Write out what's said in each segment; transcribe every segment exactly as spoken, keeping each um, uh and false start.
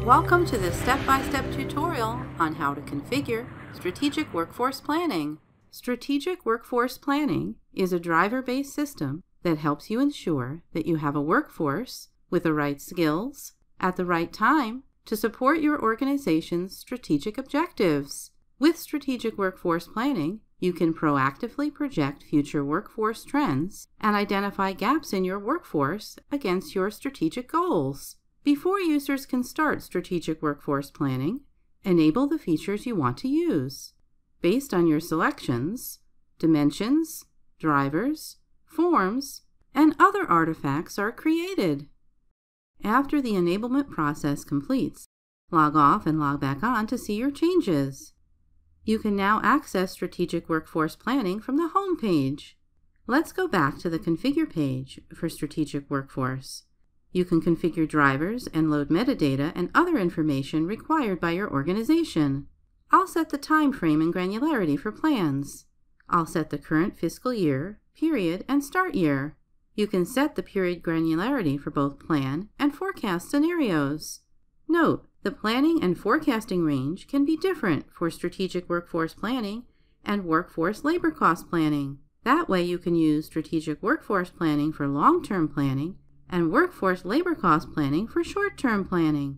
Welcome to this step-by-step tutorial on how to configure Strategic Workforce Planning. Strategic Workforce Planning is a driver-based system that helps you ensure that you have a workforce with the right skills at the right time to support your organization's strategic objectives. With Strategic Workforce Planning, you can proactively project future workforce trends and identify gaps in your workforce against your strategic goals. Before users can start Strategic Workforce Planning, enable the features you want to use. Based on your selections, dimensions, drivers, forms, and other artifacts are created. After the enablement process completes, log off and log back on to see your changes. You can now access Strategic Workforce Planning from the home page. Let's go back to the Configure page for Strategic Workforce. You can configure drivers and load metadata and other information required by your organization. I'll set the time frame and granularity for plans. I'll set the current fiscal year, period, and start year. You can set the period granularity for both plan and forecast scenarios. Note, the planning and forecasting range can be different for Strategic Workforce Planning and Workforce Labor Cost Planning. That way you can use Strategic Workforce Planning for long-term planning and Workforce Labor Cost Planning for short-term planning.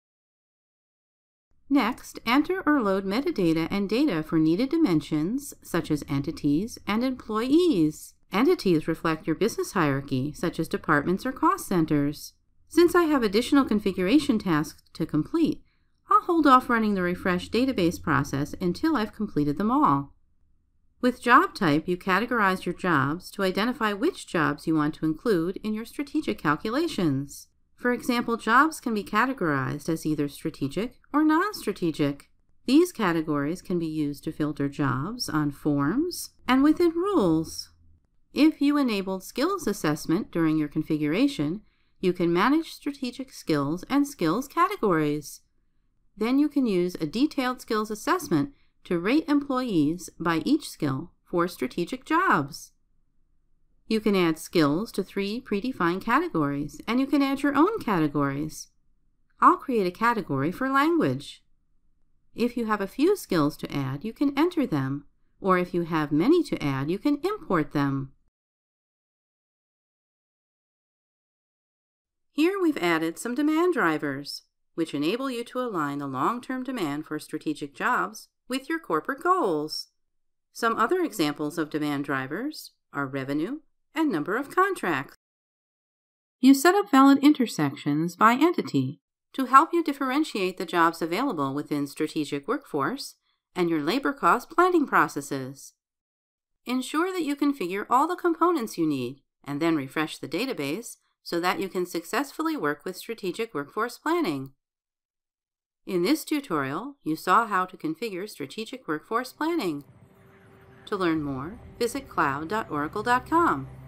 Next, enter or load metadata and data for needed dimensions, such as entities and employees. Entities reflect your business hierarchy, such as departments or cost centers. Since I have additional configuration tasks to complete, I'll hold off running the refresh database process until I've completed them all. With job type, you categorize your jobs to identify which jobs you want to include in your strategic calculations. For example, jobs can be categorized as either strategic or non-strategic. These categories can be used to filter jobs on forms and within rules. If you enabled skills assessment during your configuration, you can manage strategic skills and skills categories. Then you can use a detailed skills assessment to rate employees by each skill for strategic jobs. You can add skills to three predefined categories, and you can add your own categories. I'll create a category for language. If you have a few skills to add, you can enter them, or if you have many to add, you can import them. Here we've added some demand drivers, which enable you to align the long-term demand for strategic jobs with your corporate goals. Some other examples of demand drivers are revenue and number of contracts. You set up valid intersections by entity to help you differentiate the jobs available within Strategic Workforce and your labor cost planning processes. Ensure that you configure all the components you need and then refresh the database so that you can successfully work with Strategic Workforce Planning. In this tutorial, you saw how to configure Strategic Workforce Planning. To learn more, visit cloud dot oracle dot com.